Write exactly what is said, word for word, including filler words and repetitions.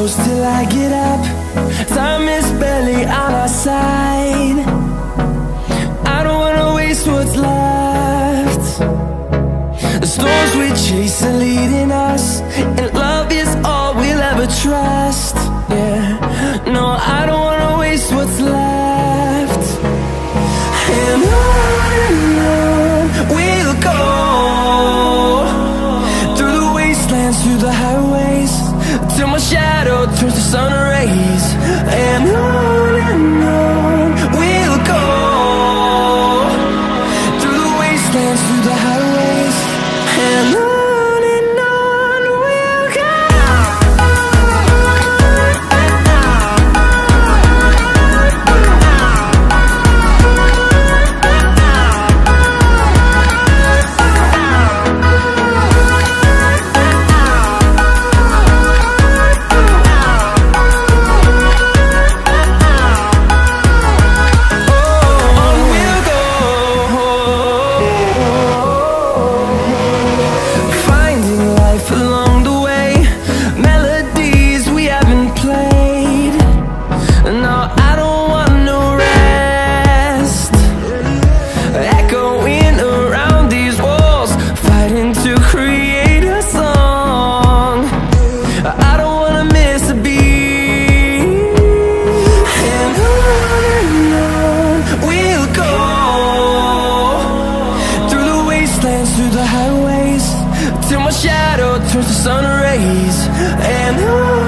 close till I get up. Time is barely on our side. I don't wanna waste what's left. The storms we chase are leading us, and love is all we'll ever trust. Yeah, no, I don't wanna waste what's left. And on and on we'll go, through the wastelands, through the highways, till my shadow turns to sun rays. And on and on we'll go, through the wastelands, through the highways, and on. Through the highways, till my shadow turns to sun rays. And on